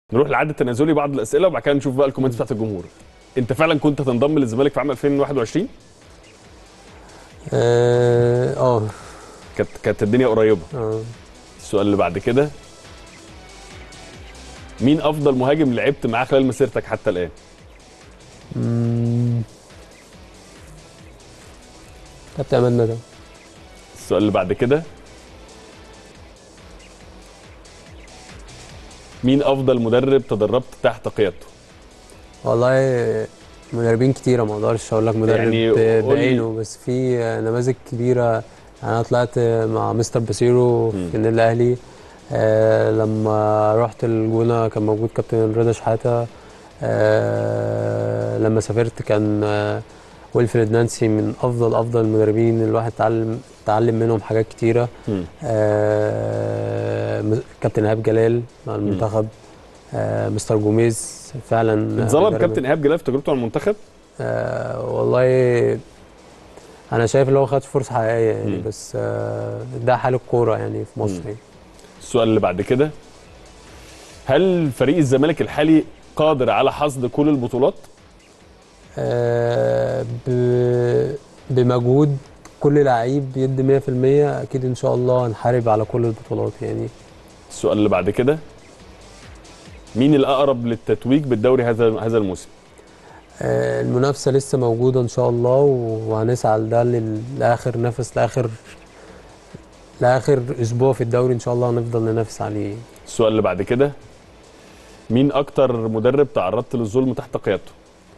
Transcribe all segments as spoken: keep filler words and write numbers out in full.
نروح للعد التنازلي بعض الاسئله وبعد كده نشوف بقى الكومنتس بتاعت الجمهور. انت فعلا كنت هتنضم للزمالك في عام ألفين وواحد وعشرين؟ اه اه كانت كانت الدنيا قريبه. اه السؤال اللي بعد كده، مين افضل مهاجم لعبت معاه خلال مسيرتك حتى الان؟ مم. كابتن عماد متعب. السؤال اللي بعد كده، مين افضل مدرب تدربت تحت قيادته؟ والله مدربين كتيره، ما اقدرش اقول لك مدرب يعني ب- قول لي. بعينه، بس في نماذج كبيره. يعني انا طلعت مع مستر باسيرو في مم. النادي الاهلي. آه لما رحت الجونه كان موجود كابتن رضا شحاته. آه لما سافرت كان آه ويلفريد نانسي من افضل افضل المدربين، الواحد اتعلم اتعلم منهم حاجات كتيره. مم. آه كابتن ايهاب جلال مع المنتخب. آه مستر جوميز فعلا اتظلم مدرب. كابتن ايهاب جلال في تجربته مع المنتخب؟ آه والله انا شايف ان هو ما خدش فرصه حقيقيه يعني، مم. بس آه ده حال الكوره يعني في مصر يعني. السؤال اللي بعد كده، هل فريق الزمالك الحالي قادر على حصد كل البطولات؟ آه ب- بمجهود كل لعيب يدي مية في المية اكيد ان شاء الله هنحارب على كل البطولات يعني. السؤال اللي بعد كده، مين الأقرب للتتويج بالدوري هذا هذا الموسم؟ آه المنافسه لسه موجوده ان شاء الله، وهنسعى لده لل- لاخر نفس، لاخر لاخر اسبوع في الدوري ان شاء الله هنفضل ننافس عليه. السؤال اللي بعد كده، مين أكتر مدرب تعرضت للظلم تحت قيادته؟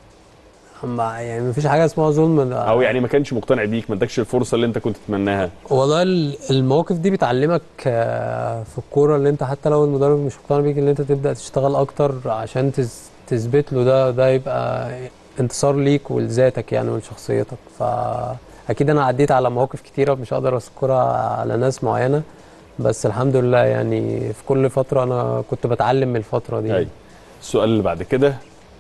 اما يعني مفيش حاجه اسمها ظلم، أو يعني ما كانش مقتنع بيك، ما ادكش الفرصة اللي أنت كنت تتمناها؟ والله ال- المواقف دي بتعلمك آه، في الكوره، اللي انت حتى لو المدرب مش مقتنع بيك اللي انت تبدا تشتغل اكتر عشان تز- تثبت له ده ده يبقى انتصار ليك ولذاتك يعني ولشخصيتك. فاكيد انا عديت على مواقف كتيره مش هقدر اذكرها على ناس معينه، بس الحمد لله يعني في كل فتره انا كنت بتعلم من الفتره دي. أي. السؤال اللي بعد كده،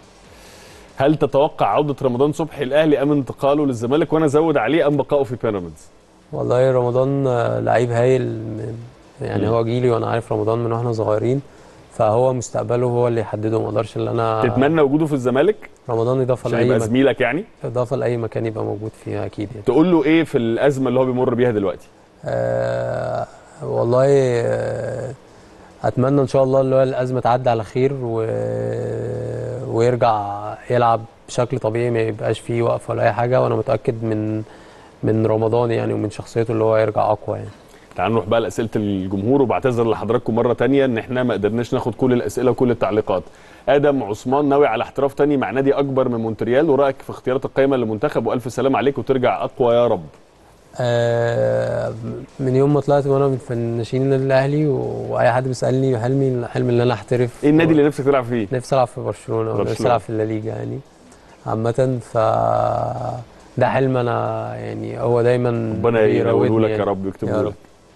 هل تتوقع عودة رمضان صبحي الأهلي أم انتقاله للزمالك؟ وأنا أزود عليه أم بقائه في بيراميدز؟ والله رمضان آه، لعيب هايل من- يعني مم. هو جيلي وانا عارف رمضان من واحنا صغيرين، فهو مستقبله هو اللي يحدده، ما اقدرش ان انا. تتمنى وجوده في الزمالك؟ رمضان اضافه عشان لاي يبقى مك... زميلك يعني؟ اضافه لاي مكان يبقى موجود فيها اكيد يعني. تقول له إيه في الأزمة اللي هو بيمر بيها دلوقتي؟ آه والله آه اتمنى ان شاء الله اللي هو الازمه تعدي على خير و... ويرجع يلعب بشكل طبيعي، ما يبقاش فيه وقفه ولا اي حاجه، وانا متاكد من من رمضان يعني ومن شخصيته اللي هو يرجع اقوى يعني. تعالوا نروح بقى لاسئله الجمهور، وبعتذر لحضراتكم مره ثانيه ان احنا ما قدرناش ناخد كل الاسئله وكل التعليقات. ادم عثمان، ناوي على احتراف تاني مع نادي اكبر من مونتريال، ورايك في اختيارات القائمه للمنتخب، والف سلام عليك وترجع اقوى يا رب. آه من يوم ما طلعت وانا من فناشين النادي الاهلي، واي حد بيسالني حلمي حلم ان انا احترف. ايه النادي اللي نفسك تلعب فيه؟ نفسي العب في برشلونه، ونفسي برشلونة. العب في الليجا يعني عامه. ف ده حلم انا يعني، هو دايما ربنا يقوله لك يعني. يا رب ويكتبه يا لك. رب.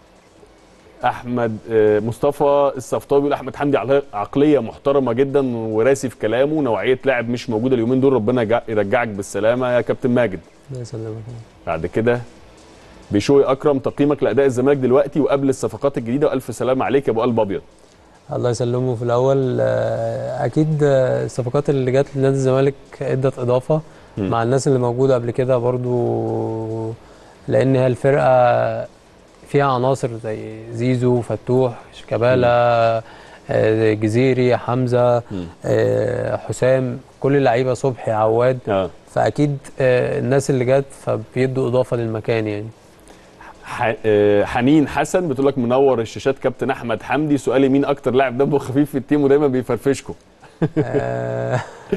احمد آه، مصطفى الصفطاوي بيقول احمد حمدي عقل- عقليه محترمه جدا وراسي في كلامه، نوعيه لاعب مش موجوده اليومين دول، ربنا يجع- يرجعك بالسلامه يا كابتن ماجد. الله يسلمك. بعد كده، بشوي اكرم، تقييمك لاداء الزمالك دلوقتي وقبل الصفقات الجديده، والف سلام عليك يا ابو قلب ابيض. الله يسلمه. في الاول آه، اكيد آه، الصفقات اللي جت لنادي الزمالك ادت اضافه م. مع الناس اللي موجوده قبل كده برضو، لان هي الفرقه فيها عناصر زي زيزو، فتوح، شيكابالا، آه، جزيري، حمزه، م. آه، حسام، كل اللعيبه، صبحي، عواد. اه فاكيد آه، الناس اللي جت فبيدوا اضافه للمكان يعني. ح- آه، حنين حسن بتقول لك منور الشاشات كابتن احمد حمدي، سؤالي مين اكتر لاعب دمه خفيف في التيم ودايما بيفرفشكم؟ آه،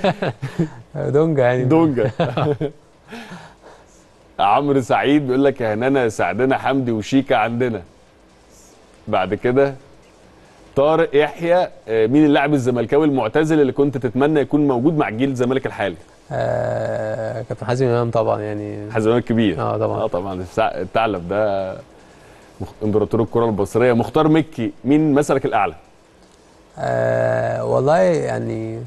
دونجا يعني. دونجا. عمرو سعيد بيقول لك يا هنانا سعدنا حمدي وشيكا عندنا. بعد كده، طارق يحيى، آه، مين اللاعب الزملكاوي المعتزل اللي كنت تتمنى يكون موجود مع جيل الزمالك الحالي؟ آه كابتن حازم امام طبعا يعني. حازم امام الكبير. اه طبعا. اه طبعا السع- الثعلب ده مخ- امبراطور الكره المصريه. مختار مكي، مين مثلك الاعلى؟ آه والله يعني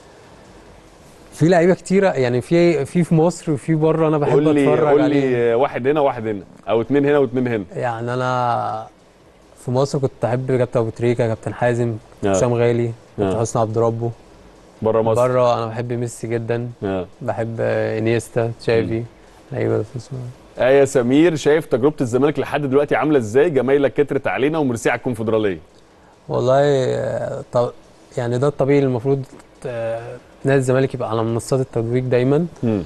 في لعيبه كتيره يعني، في في في مصر وفي بره انا بحب قول لي اتفرج قول عليه. لي واحد هنا واحد هنا، او اتنين هنا واتنين هنا. يعني انا في مصر كنت احب كابتن ابو تريكه، كابتن حازم، آه. حسام غالي، كابتن آه. حسني عبد ربه. بره مصر بره انا بحب ميسي جدا. آه. بحب انيستا، تشافي، لعيبه. آية سمير، شايف تجربة الزمالك لحد دلوقتي عاملة ازاي؟ جمايلك كترت علينا وميرسي على الكونفدرالية. والله آه، طب يعني ده الطبيعي، المفروض آه، نادي الزمالك يبقى على منصات التتويج دايما. امم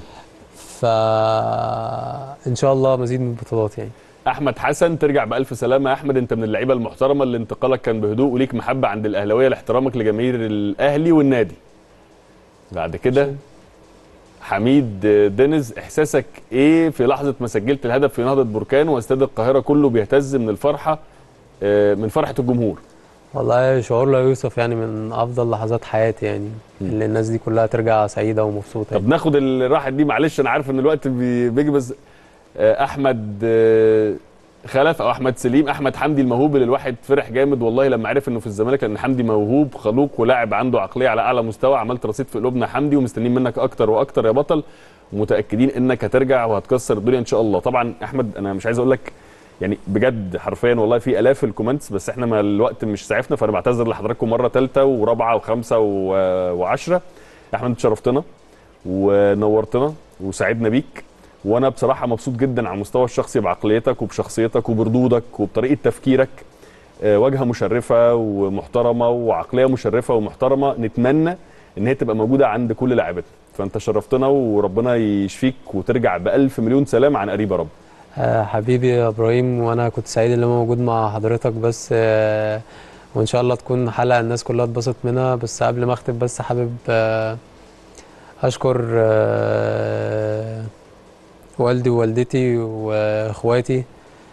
فان شاء الله مزيد من البطولات يعني. احمد حسن، ترجع بالف سلامه يا احمد، انت من اللعيبه المحترمه اللي انتقالك كان بهدوء وليك محبه عند الاهلاويه لاحترامك لجماهير الاهلي والنادي. بعد كده حميد دينيز، احساسك ايه في لحظه ما سجلت الهدف في نهضه بركان واستاد القاهره كله بيهتز من الفرحه، من فرحه الجمهور؟ والله شعور لا يوصف يعني، من افضل لحظات حياتي يعني. م. اللي الناس دي كلها ترجع سعيده ومبسوطه طب يعني. ناخد الراحه دي، معلش انا عارف ان الوقت بيجي، بس احمد خلف او احمد سليم، احمد حمدي الموهوب اللي الواحد فرح جامد والله لما عرف انه في الزمالك، لان حمدي موهوب خلوق ولاعب عنده عقليه على اعلى مستوى. عملت رصيد في قلوبنا حمدي، ومستنيين منك اكتر واكتر يا بطل، ومتاكدين انك هترجع وهتكسر الدنيا ان شاء الله. طبعا احمد انا مش عايز اقول لك يعني بجد حرفيا والله في الاف الكومنتس، بس احنا ما الوقت مش سعفنا، فانا بعتذر لحضراتكم مره ثالثه ورابعه وخمسه وعشره. احمد انت شرفتنا ونورتنا وسعدنا بيك، وانا بصراحه مبسوط جدا على المستوى الشخصي بعقليتك وبشخصيتك وبردودك وبطريقه تفكيرك. واجهه مشرفه ومحترمه وعقليه مشرفه ومحترمه، نتمنى ان هي تبقى موجوده عند كل لاعبتنا. فانت شرفتنا وربنا يشفيك وترجع بالف مليون سلام عن قريب يا رب. آه حبيبي يا ابراهيم، وانا كنت سعيد ان انا موجود مع حضرتك، بس آه وان شاء الله تكون حلقه الناس كلها اتبسط منها. بس قبل ما اختم بس حابب آه اشكر آه والدي ووالدتي واخواتي،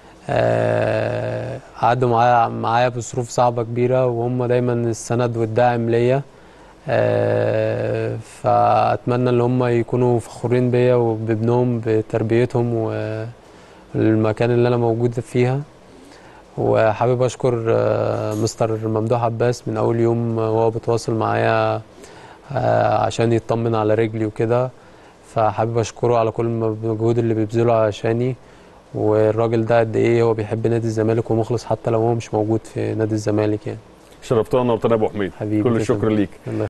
آه قعدوا معايا معايا بظروف صعبه كبيره، وهم دايما السند والداعم ليا. آه فاتمنى ان هم يكونوا فخورين بيا وبابنهم بتربيتهم والمكان اللي انا موجود فيها. وحابب اشكر آه مستر ممدوح عباس، من اول يوم وهو بيتواصل معايا آه عشان يطمن على رجلي وكده، فحابب اشكره على كل المجهود اللي بيبذله عشاني. والراجل ده قد ايه هو بيحب نادي الزمالك ومخلص حتى لو هو مش موجود في نادي الزمالك يعني. شرفتنا ونورتنا يا ابو حميد، حبيبي كل الشكر ليك.